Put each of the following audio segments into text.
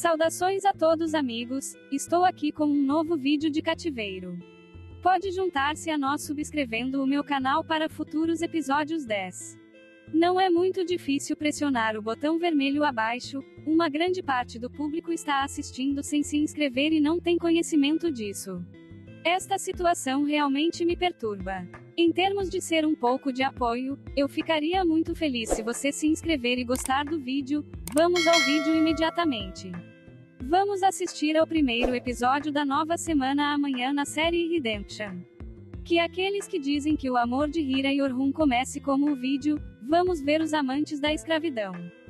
Saudações a todos amigos, estou aqui com um novo vídeo de cativeiro. Pode juntar-se a nós subscrevendo o meu canal para futuros episódios 10. Não é muito difícil pressionar o botão vermelho abaixo, uma grande parte do público está assistindo sem se inscrever e não tem conhecimento disso. Esta situação realmente me perturba. Em termos de ser um pouco de apoio, eu ficaria muito feliz se você se inscrever e gostar do vídeo. Vamos ao vídeo imediatamente. Vamos assistir ao primeiro episódio da nova semana amanhã na série Redemption. Que aqueles que dizem que o amor de Hira e Orhun comece como o vídeo, vamos ver os amantes da escravidão.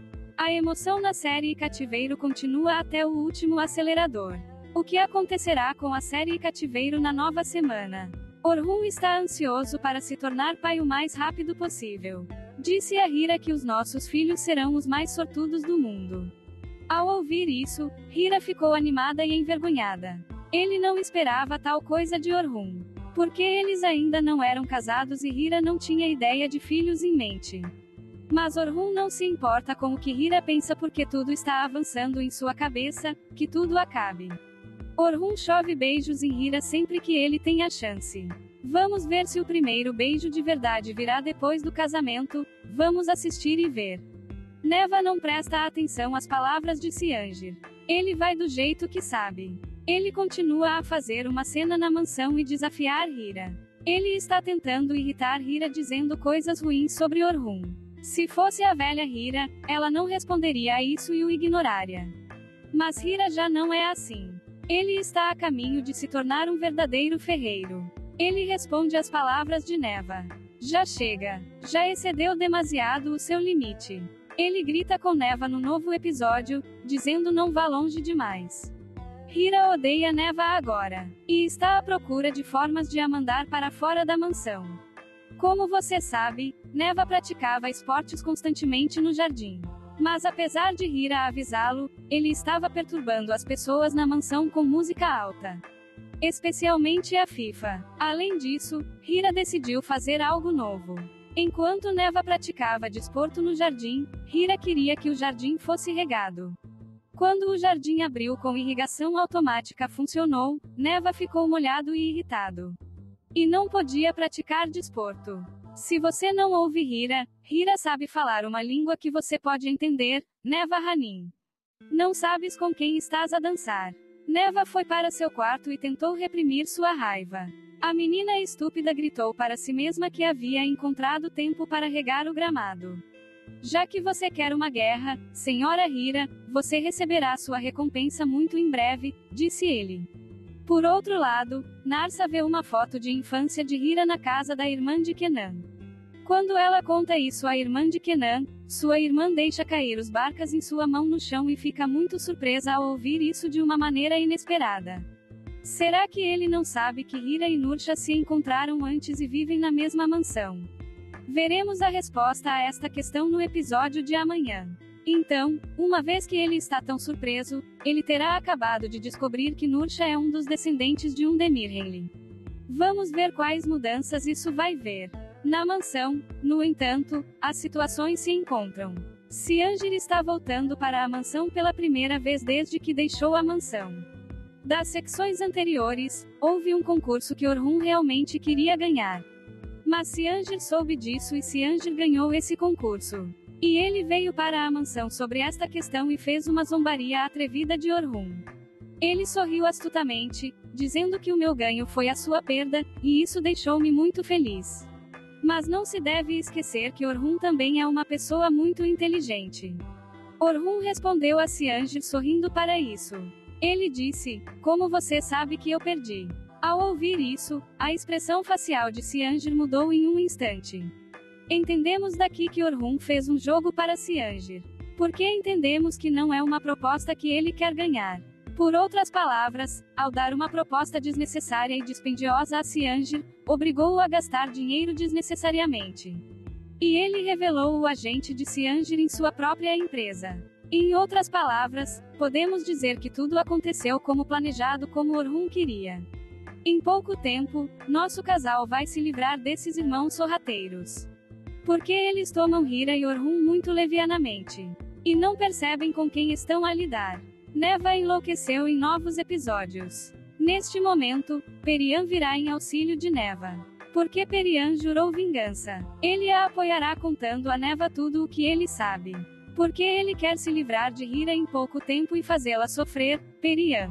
A emoção na série Cativeiro continua até o último acelerador. O que acontecerá com a série Cativeiro na nova semana? Orhun está ansioso para se tornar pai o mais rápido possível. Disse a Hira que os nossos filhos serão os mais sortudos do mundo. Ao ouvir isso, Hira ficou animada e envergonhada. Ele não esperava tal coisa de Orhun. Porque eles ainda não eram casados e Hira não tinha ideia de filhos em mente. Mas Orhun não se importa com o que Hira pensa porque tudo está avançando em sua cabeça, que tudo acabe. Orhun chove beijos em Hira sempre que ele tem a chance. Vamos ver se o primeiro beijo de verdade virá depois do casamento, vamos assistir e ver. Neva não presta atenção às palavras de Seangir. Ele vai do jeito que sabe. Ele continua a fazer uma cena na mansão e desafiar Hira. Ele está tentando irritar Hira dizendo coisas ruins sobre Orhun. Se fosse a velha Hira, ela não responderia a isso e o ignoraria. Mas Hira já não é assim. Ele está a caminho de se tornar um verdadeiro ferreiro. Ele responde às palavras de Neva. Já chega. Já excedeu demasiado o seu limite. Ele grita com Neva no novo episódio, dizendo não vá longe demais. Hira odeia Neva agora. E está à procura de formas de a mandar para fora da mansão. Como você sabe, Neva praticava esportes constantemente no jardim. Mas apesar de Hira avisá-lo, ele estava perturbando as pessoas na mansão com música alta. Especialmente a FIFA. Além disso, Hira decidiu fazer algo novo. Enquanto Neva praticava desporto no jardim, Hira queria que o jardim fosse regado. Quando o jardim abriu com irrigação automática funcionou, Neva ficou molhado e irritado. E não podia praticar desporto. Se você não ouve Hira, Hira sabe falar uma língua que você pode entender, Neva Hanin. Não sabes com quem estás a dançar. Neva foi para seu quarto e tentou reprimir sua raiva. A menina estúpida gritou para si mesma que havia encontrado tempo para regar o gramado. Já que você quer uma guerra, senhora Hira, você receberá sua recompensa muito em breve, disse ele. Por outro lado, Narsa vê uma foto de infância de Hira na casa da irmã de Kenan. Quando ela conta isso à irmã de Kenan, sua irmã deixa cair os barcas em sua mão no chão e fica muito surpresa ao ouvir isso de uma maneira inesperada. Será que ele não sabe que Hira e Nursha se encontraram antes e vivem na mesma mansão? Veremos a resposta a esta questão no episódio de amanhã. Então, uma vez que ele está tão surpreso, ele terá acabado de descobrir que Nursha é um dos descendentes de um Demirhenli. Vamos ver quais mudanças isso vai ver. Na mansão, no entanto, as situações se encontram. Seangir está voltando para a mansão pela primeira vez desde que deixou a mansão. Das secções anteriores, houve um concurso que Orhun realmente queria ganhar. Mas Seangir soube disso e Seangir ganhou esse concurso. E ele veio para a mansão sobre esta questão e fez uma zombaria atrevida de Orhun. Ele sorriu astutamente, dizendo que o meu ganho foi a sua perda, e isso deixou-me muito feliz. Mas não se deve esquecer que Orhun também é uma pessoa muito inteligente. Orhun respondeu a Seangir sorrindo para isso. Ele disse, como você sabe que eu perdi? Ao ouvir isso, a expressão facial de Seangir mudou em um instante. Entendemos daqui que Orhun fez um jogo para Seangir. Porque entendemos que não é uma proposta que ele quer ganhar. Por outras palavras, ao dar uma proposta desnecessária e dispendiosa a Seangir, obrigou-o a gastar dinheiro desnecessariamente. E ele revelou o agente de Seangir em sua própria empresa. Em outras palavras, podemos dizer que tudo aconteceu como planejado como Orhun queria. Em pouco tempo, nosso casal vai se livrar desses irmãos sorrateiros. Porque eles tomam Hira e Orhun muito levianamente. E não percebem com quem estão a lidar. Neva enlouqueceu em novos episódios. Neste momento, Perian virá em auxílio de Neva. Porque Perian jurou vingança. Ele a apoiará contando a Neva tudo o que ele sabe. Porque ele quer se livrar de Hira em pouco tempo e fazê-la sofrer, Perian.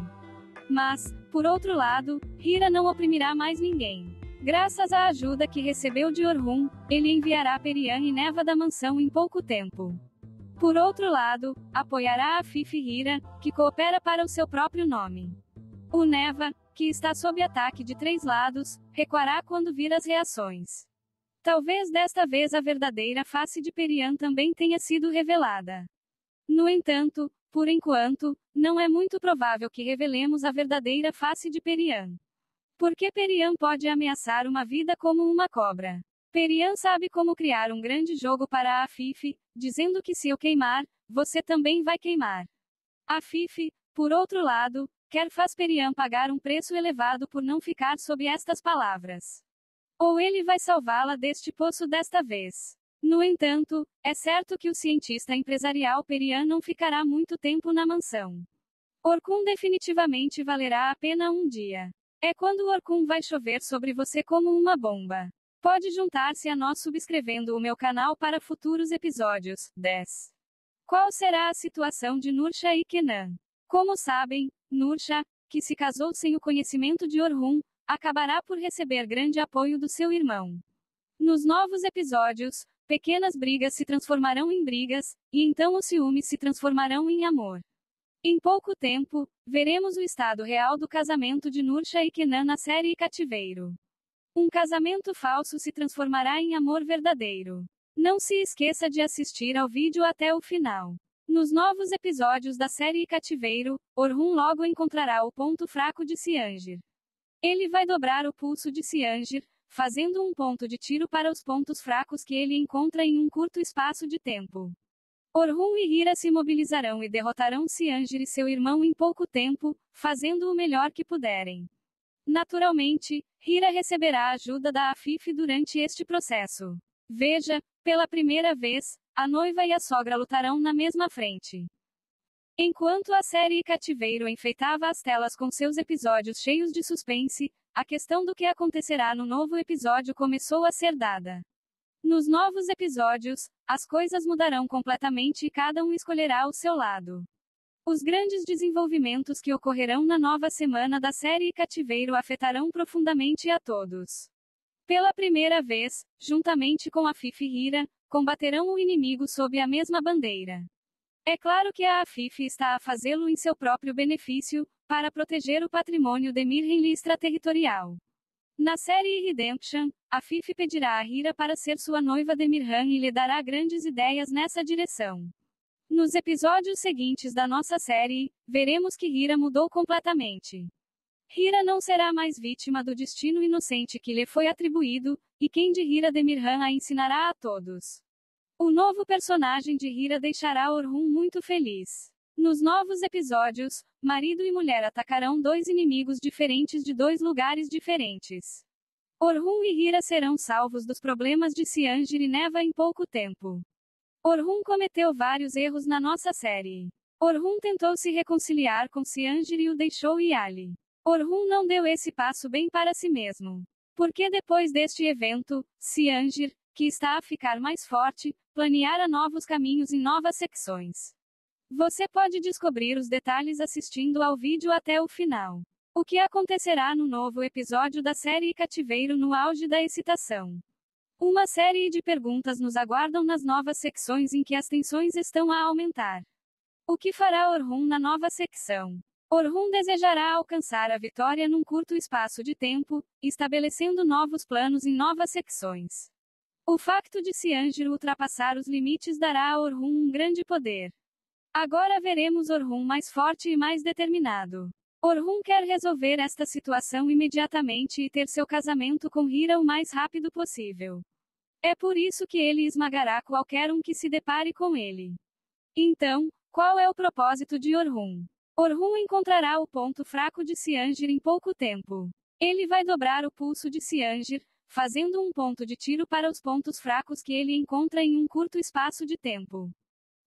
Mas, por outro lado, Hira não oprimirá mais ninguém. Graças à ajuda que recebeu de Orhun, ele enviará Perian e Neva da mansão em pouco tempo. Por outro lado, apoiará a Fifi Hira, que coopera para o seu próprio nome. O Neva, que está sob ataque de 3 lados, recuará quando vir as reações. Talvez desta vez a verdadeira face de Perian também tenha sido revelada. No entanto, por enquanto, não é muito provável que revelemos a verdadeira face de Perian. Porque Perian pode ameaçar uma vida como uma cobra. Perian sabe como criar um grande jogo para a Fifi, dizendo que se eu queimar, você também vai queimar. A Fifi, por outro lado, quer faz Perian pagar um preço elevado por não ficar sob estas palavras. Ou ele vai salvá-la deste poço desta vez. No entanto, é certo que o cientista empresarial Perian não ficará muito tempo na mansão. Orkun definitivamente valerá a pena um dia. É quando Orkun vai chover sobre você como uma bomba. Pode juntar-se a nós subscrevendo o meu canal para futuros episódios. 10. Qual será a situação de Nursha e Kenan? Como sabem, Nursha, que se casou sem o conhecimento de Orhun, acabará por receber grande apoio do seu irmão. Nos novos episódios, pequenas brigas se transformarão em brigas, e então os ciúmes se transformarão em amor. Em pouco tempo, veremos o estado real do casamento de Nursha e Kenan na série Cativeiro. Um casamento falso se transformará em amor verdadeiro. Não se esqueça de assistir ao vídeo até o final. Nos novos episódios da série Cativeiro, Orhun logo encontrará o ponto fraco de Ciangir. Ele vai dobrar o pulso de Ciangir, fazendo um ponto de tiro para os pontos fracos que ele encontra em um curto espaço de tempo. Orhun e Hira se mobilizarão e derrotarão Ciangir e seu irmão em pouco tempo, fazendo o melhor que puderem. Naturalmente, Hira receberá a ajuda da Afife durante este processo. Veja, pela primeira vez, a noiva e a sogra lutarão na mesma frente. Enquanto a série Cativeiro enfeitava as telas com seus episódios cheios de suspense, a questão do que acontecerá no novo episódio começou a ser dada. Nos novos episódios, as coisas mudarão completamente e cada um escolherá o seu lado. Os grandes desenvolvimentos que ocorrerão na nova semana da série Cativeiro afetarão profundamente a todos. Pela primeira vez, juntamente com a Fifi Hira, combaterão o inimigo sob a mesma bandeira. É claro que a Afife está a fazê-lo em seu próprio benefício, para proteger o patrimônio de Mirhenli extraterritorial. Na série Redemption, Afife pedirá a Hira para ser sua noiva de Mirhan e lhe dará grandes ideias nessa direção. Nos episódios seguintes da nossa série, veremos que Hira mudou completamente. Hira não será mais vítima do destino inocente que lhe foi atribuído, e quem de Hira de Mirhan a ensinará a todos. O novo personagem de Hira deixará Orhun muito feliz. Nos novos episódios, marido e mulher atacarão 2 inimigos diferentes de 2 lugares diferentes. Orhun e Hira serão salvos dos problemas de Ciangir e Neva em pouco tempo. Orhun cometeu vários erros na nossa série. Orhun tentou se reconciliar com Ciangir e o deixou ir ali. Orhun não deu esse passo bem para si mesmo. Porque depois deste evento, Ciangir, que está a ficar mais forte, planeara novos caminhos em novas secções. Você pode descobrir os detalhes assistindo ao vídeo até o final. O que acontecerá no novo episódio da série Cativeiro no auge da excitação? Uma série de perguntas nos aguardam nas novas secções em que as tensões estão a aumentar. O que fará Orhun na nova secção? Orhun desejará alcançar a vitória num curto espaço de tempo, estabelecendo novos planos em novas secções. O facto de Ciangir ultrapassar os limites dará a Orhun um grande poder. Agora veremos Orhun mais forte e mais determinado. Orhun quer resolver esta situação imediatamente e ter seu casamento com Hira o mais rápido possível. É por isso que ele esmagará qualquer um que se depare com ele. Então, qual é o propósito de Orhun? Orhun encontrará o ponto fraco de Ciangir em pouco tempo. Ele vai dobrar o pulso de Ciangir, fazendo um ponto de tiro para os pontos fracos que ele encontra em um curto espaço de tempo.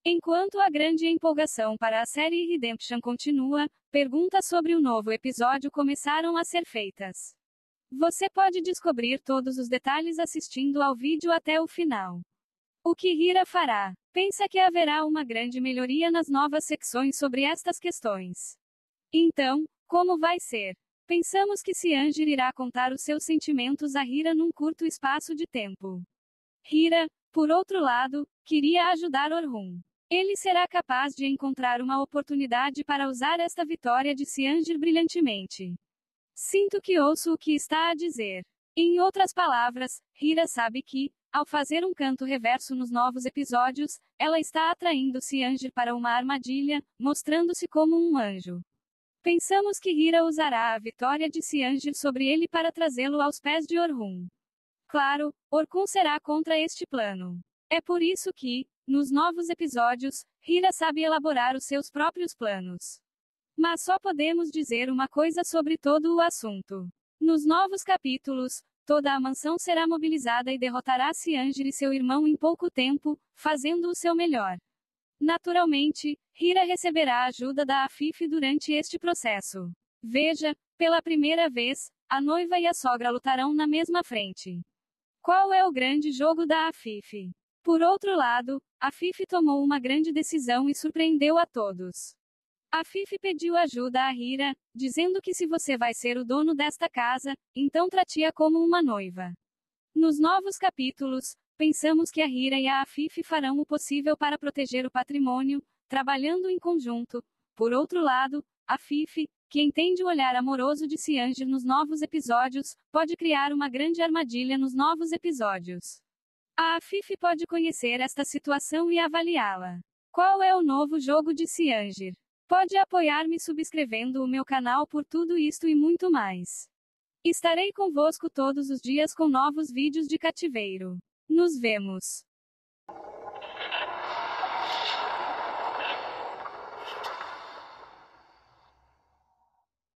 Enquanto a grande empolgação para a série Redemption continua, perguntas sobre o novo episódio começaram a ser feitas. Você pode descobrir todos os detalhes assistindo ao vídeo até o final. O que Hira fará? Pensa que haverá uma grande melhoria nas novas secções sobre estas questões. Então, como vai ser? Pensamos que Cianger irá contar os seus sentimentos a Hira num curto espaço de tempo. Hira, por outro lado, queria ajudar Orhun. Ele será capaz de encontrar uma oportunidade para usar esta vitória de Cianger brilhantemente. Sinto que ouço o que está a dizer. Em outras palavras, Hira sabe que, ao fazer um canto reverso nos novos episódios, ela está atraindo Cianger para uma armadilha, mostrando-se como um anjo. Pensamos que Hira usará a vitória de Cianger sobre ele para trazê-lo aos pés de Orhun. Claro, Orkun será contra este plano. É por isso que, nos novos episódios, Hira sabe elaborar os seus próprios planos. Mas só podemos dizer uma coisa sobre todo o assunto. Nos novos capítulos, toda a mansão será mobilizada e derrotará Cianger e seu irmão em pouco tempo, fazendo o seu melhor. Naturalmente, Hira receberá a ajuda da Afif durante este processo. Veja, pela primeira vez, a noiva e a sogra lutarão na mesma frente. Qual é o grande jogo da Afif? Por outro lado, Afif tomou uma grande decisão e surpreendeu a todos. Afif pediu ajuda a Hira, dizendo que se você vai ser o dono desta casa, então trate-a como uma noiva. Nos novos capítulos, pensamos que a Hira e a Afif farão o possível para proteger o patrimônio, trabalhando em conjunto. Por outro lado, Afif, que entende o olhar amoroso de Cianger nos novos episódios, pode criar uma grande armadilha nos novos episódios. A Afif pode conhecer esta situação e avaliá-la. Qual é o novo jogo de Cianger? Pode apoiar-me subscrevendo o meu canal por tudo isto e muito mais. Estarei convosco todos os dias com novos vídeos de cativeiro. Nos vemos.